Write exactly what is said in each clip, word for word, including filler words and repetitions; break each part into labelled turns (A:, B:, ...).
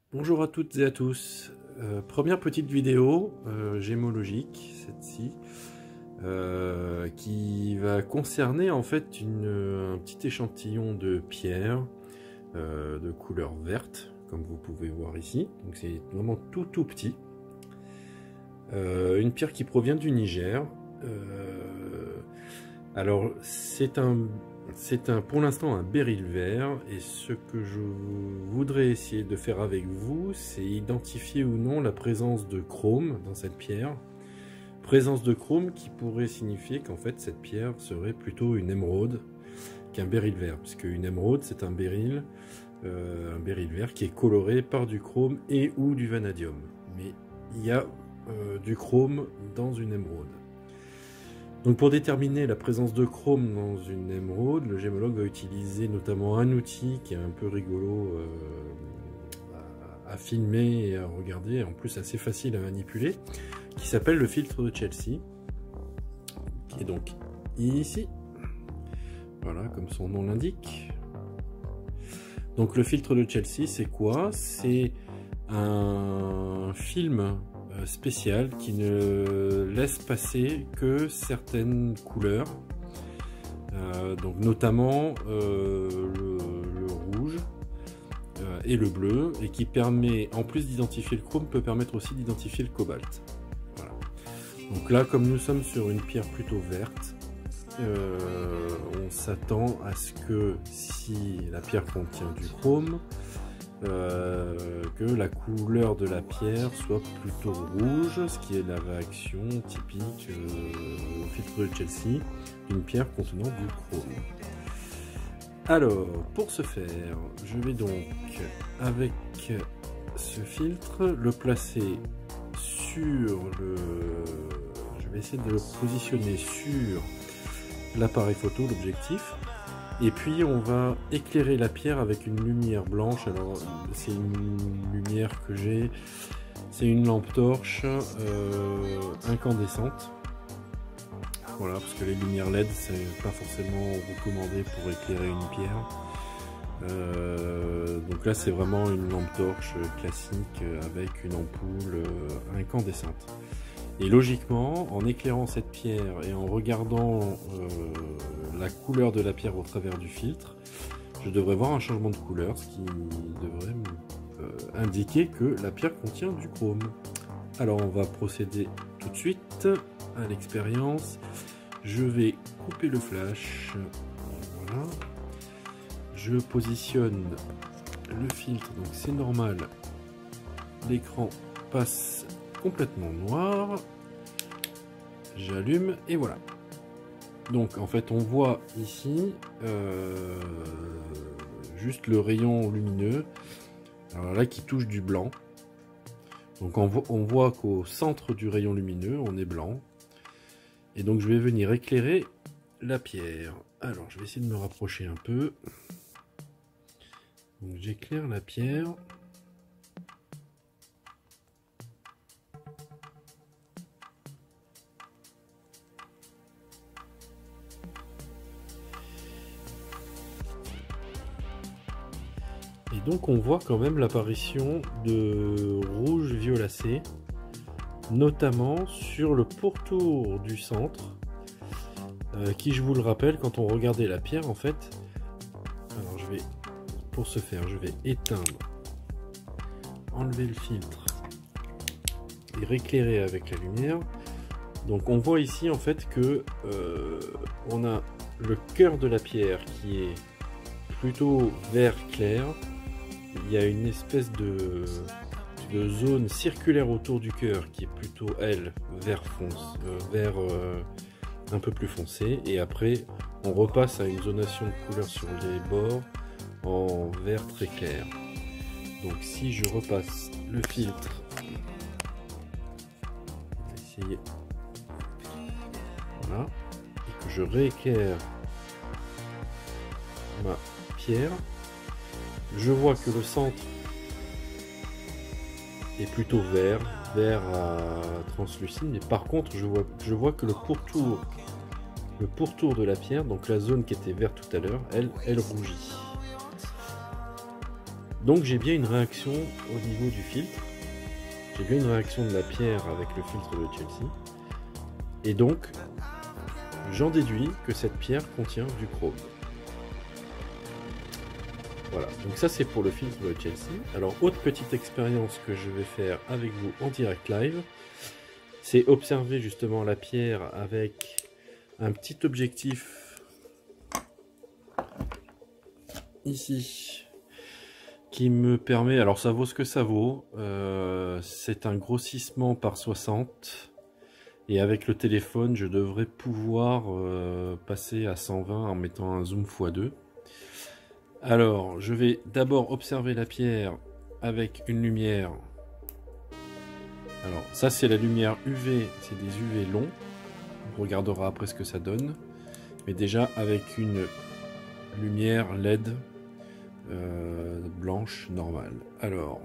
A: Bonjour à toutes et à tous. Euh, première petite vidéo euh, gémologique, cette-ci, euh, qui va concerner en fait une, un petit échantillon de pierre euh, de couleur verte, comme vous pouvez voir ici. Donc c'est vraiment tout tout petit. Euh, une pierre qui provient du Niger. Euh, alors c'est un C'est un, pour l'instant un béryl vert, et ce que je voudrais essayer de faire avec vous, c'est identifier ou non la présence de chrome dans cette pierre. Présence de chrome qui pourrait signifier qu'en fait cette pierre serait plutôt une émeraude qu'un béryl vert, puisque une émeraude c'est un béryl, euh, un béryl vert qui est coloré par du chrome et ou du vanadium. Mais il y a euh, du chrome dans une émeraude. Donc pour déterminer la présence de chrome dans une émeraude, le gémologue va utiliser notamment un outil qui est un peu rigolo euh, à, à filmer et à regarder, en plus assez facile à manipuler, qui s'appelle le filtre de Chelsea, qui est donc ici, voilà, comme son nom l'indique. Donc le filtre de Chelsea, c'est quoi? C'est un film spécial qui ne laisse passer que certaines couleurs, euh, donc notamment euh, le, le rouge euh, et le bleu, et qui permet, en plus d'identifier le chrome, peut permettre aussi d'identifier le cobalt. Voilà. Donc là, comme nous sommes sur une pierre plutôt verte, euh, on s'attend à ce que si la pierre contient du chrome, Euh, que la couleur de la pierre soit plutôt rouge, ce qui est la réaction typique euh, au filtre de Chelsea d'une pierre contenant du chrome. Alors, pour ce faire, je vais donc, avec ce filtre, le placer sur le... Je vais essayer de le positionner sur l'appareil photo, l'objectif. Et puis on va éclairer la pierre avec une lumière blanche. Alors c'est une lumière que j'ai, c'est une lampe torche euh, incandescente. Voilà, parce que les lumières L E D c'est pas forcément recommandé pour éclairer une pierre. Euh, donc là c'est vraiment une lampe torche classique avec une ampoule incandescente. Et logiquement, en éclairant cette pierre et en regardant euh, la couleur de la pierre au travers du filtre, je devrais voir un changement de couleur, ce qui devrait me, euh, indiquer que la pierre contient du chrome. Alors on va procéder tout de suite à l'expérience. Je vais couper le flash. Voilà. Je positionne le filtre, donc c'est normal. L'écran passe complètement noir, j'allume et voilà. Donc en fait on voit ici euh, juste le rayon lumineux, alors là qui touche du blanc. Donc on, vo on voit qu'au centre du rayon lumineux on est blanc, et donc je vais venir éclairer la pierre. Alors je vais essayer de me rapprocher un peu. Donc j'éclaire la pierre. Et donc on voit quand même l'apparition de rouge violacé, notamment sur le pourtour du centre, euh, qui, je vous le rappelle, quand on regardait la pierre en fait, alors je vais, pour ce faire, je vais éteindre, enlever le filtre et rééclairer avec la lumière. Donc on voit ici en fait que euh, on a le cœur de la pierre qui est plutôt vert clair. Il y a une espèce de, de zone circulaire autour du cœur qui est plutôt, elle, vert fonce, euh, vert euh, un peu plus foncé. Et après, on repasse à une zonation de couleur sur les bords en vert très clair. Donc si je repasse le filtre, on va essayer, voilà, et que je rééclaire ma pierre, je vois que le centre est plutôt vert, vert à translucide, mais par contre je vois, je vois que le pourtour, le pourtour de la pierre, donc la zone qui était verte tout à l'heure, elle, elle rougit. Donc j'ai bien une réaction au niveau du filtre. J'ai bien une réaction de la pierre avec le filtre de Chelsea. Et donc, j'en déduis que cette pierre contient du chrome. Voilà, donc ça c'est pour le filtre de Chelsea. Alors, autre petite expérience que je vais faire avec vous en direct live, c'est observer justement la pierre avec un petit objectif ici qui me permet, alors ça vaut ce que ça vaut, euh, c'est un grossissement par soixante et avec le téléphone je devrais pouvoir euh, passer à cent vingt en mettant un zoom fois deux. Alors je vais d'abord observer la pierre avec une lumière. Alors ça c'est la lumière U V, c'est des U V longs, on regardera après ce que ça donne, mais déjà avec une lumière L E D Euh, blanche normale. Alors,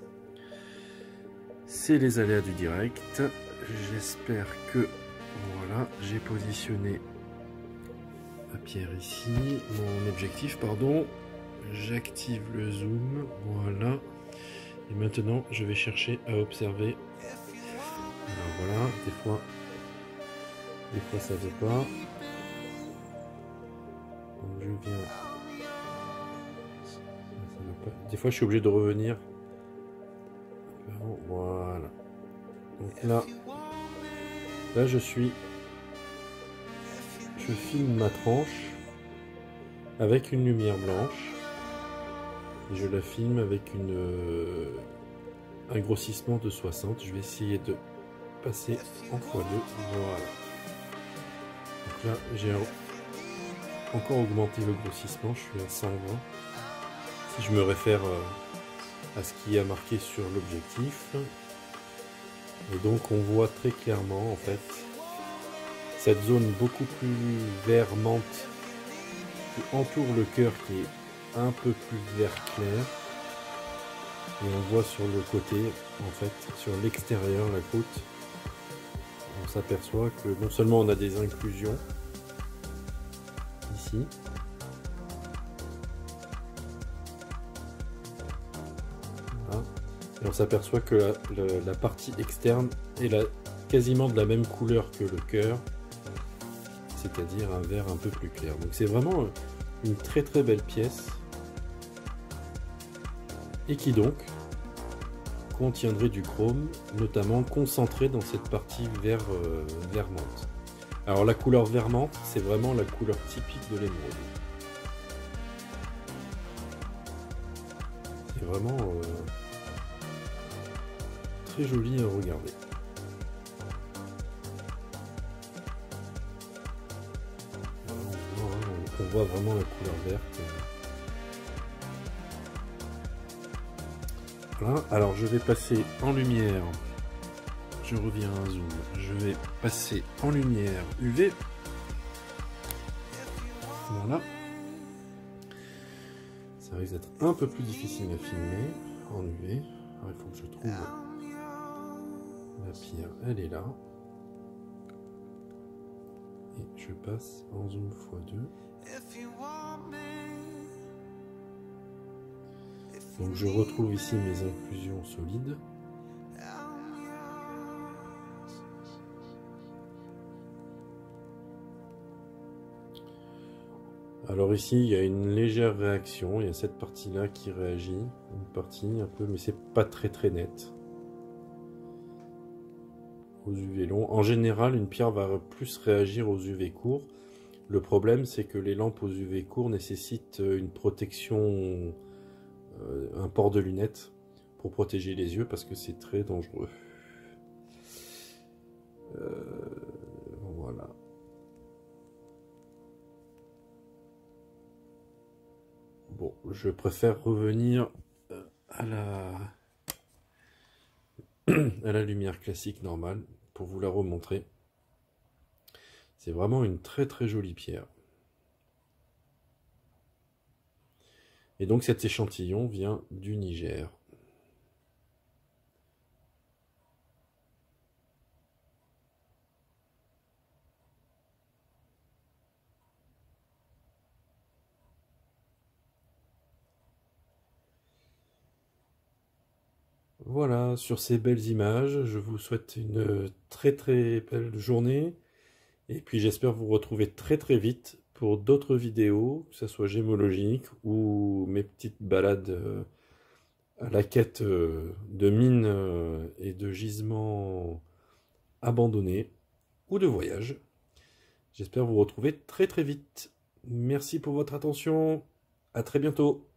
A: c'est les aléas du direct. J'espère que voilà, j'ai positionné la pierre ici, mon objectif, pardon. J'active le zoom, voilà. Et maintenant, je vais chercher à observer. Alors voilà, des fois, des fois ça veut pas. Donc je viens. Des fois, je suis obligé de revenir. Voilà. Donc là, là, je suis. Je filme ma tranche avec une lumière blanche. Et je la filme avec une euh, un grossissement de soixante. Je vais essayer de passer en fois deux. Voilà. Donc là, j'ai encore augmenté le grossissement. Je suis à cent vingt. Si je me réfère à ce qui a marqué sur l'objectif. Et donc on voit très clairement en fait cette zone beaucoup plus vert menthe qui entoure le cœur qui est un peu plus vert clair. Et on voit sur le côté, en fait, sur l'extérieur, la croûte, on s'aperçoit que non seulement on a des inclusions ici, et on s'aperçoit que la, la, la partie externe est la, quasiment de la même couleur que le cœur, c'est-à-dire un vert un peu plus clair. Donc c'est vraiment une très très belle pièce, et qui donc contiendrait du chrome, notamment concentré dans cette partie vert, euh, vert menthe. Alors la couleur vert menthe, c'est vraiment la couleur typique de l'émeraude. C'est vraiment... Euh, très joli à regarder. On voit, on voit vraiment la couleur verte. Voilà. Alors je vais passer en lumière. Je reviens à un zoom. Je vais passer en lumière U V. Voilà. Ça risque d'être un peu plus difficile à filmer en U V. Alors, il faut que je trouve... La pierre, elle est là. Et je passe en zoom fois deux. Donc je retrouve ici mes inclusions solides. Alors ici, il y a une légère réaction. Il y a cette partie-là qui réagit. Une partie un peu, mais c'est pas très très net. Aux U V longs. En général, une pierre va plus réagir aux U V courts. Le problème, c'est que les lampes aux U V courts nécessitent une protection, euh, un port de lunettes pour protéger les yeux parce que c'est très dangereux. Euh, voilà. Bon, je préfère revenir à la... à la lumière classique normale pour vous la remontrer. C'est vraiment une très très jolie pierre. Et donc cet échantillon vient du Niger. Voilà, sur ces belles images, je vous souhaite une très très belle journée. Et puis j'espère vous retrouver très très vite pour d'autres vidéos, que ce soit gémologiques ou mes petites balades euh, à la quête euh, de mines euh, et de gisements abandonnés ou de voyages. J'espère vous retrouver très très vite. Merci pour votre attention. À très bientôt.